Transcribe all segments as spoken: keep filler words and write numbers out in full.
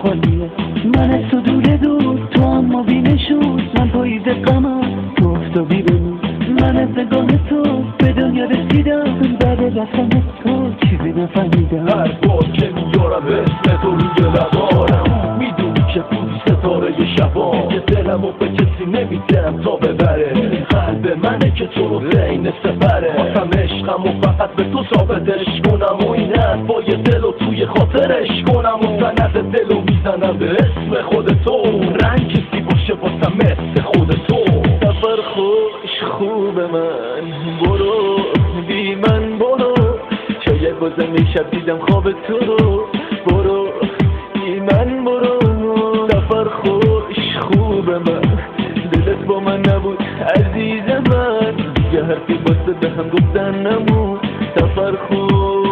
خالیه. من از تو دوره دور، تو اما بینشون، من پاییز غمم، تو افتابی بمون. من از نگاه تو به دنیا رسیدم، بعد رفتن تو چیزی نفهمیدم. هر بار که میارم اسم تو روی لبارم، میدونی که بودی ستاره شبام، که دلمو به کسی نمیدم تا ببره. قلب منه که تو رو بین سپره، خواستم عشقم و فقط به تو ثابتش کنم، و این حرفای دل و توی خاطرش کنم، و سند دل و میزنم به اسم خود تو. رنگ کسی باشه واسم مثل خود تو. سفر خوش خوب من، برو بی من برو، شاید بازم یه شب دیدم خواب تو رو. برو بی من برو، سفر خوش خوب من، دلت با من نبود عزیز من، دیگه حرفی باسته به هم گفتن نمون. سفر خوش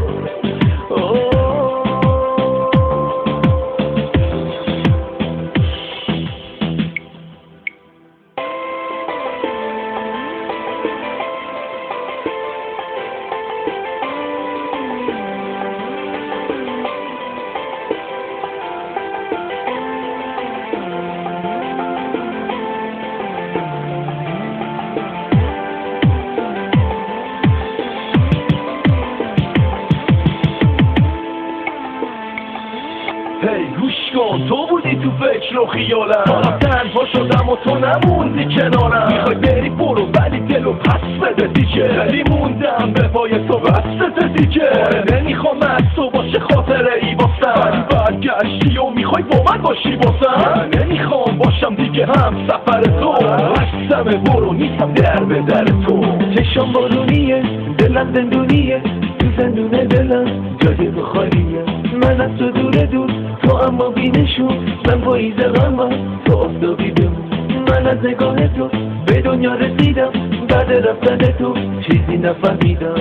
هی گوش کن، تو بودی تو فکر و خیالم، حالا تنها شدم و تو نموندی کنارم. میخوای بری برو ولی دلو پس بده دیگه، ولی موندم به پای تو بسته دیگه. آره نمیخوام از تو باشه خاطره ای واسم، ولی برگشتی و میخوای با من باشی واسم. من نمیخوام باشم دیگه هم سفر تو، هستم برو نیستم در به در تو. چشم بارونیه، دلم زندونیه، تو زندون دلم جای تو خالیه. من از تو دوره دور، تو اما بینشون، من پاییز غمم، تو آفتابی بمون. من از نگاه تو به دنیا رسیدم، بعد رفتن تو چیزی نفهمیدم.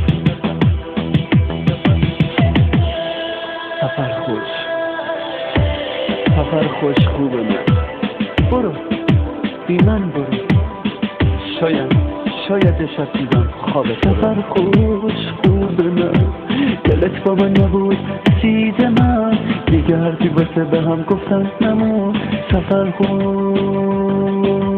سفر خوش، سفر خوش خوب من، برو بی من برو، شاید شاید شب دیدم خواب تو. سفر خوش خوب من، دلت با من نبود عزیز من، دیگه حرفی واسه به هم گفتن نمون. سفر خوش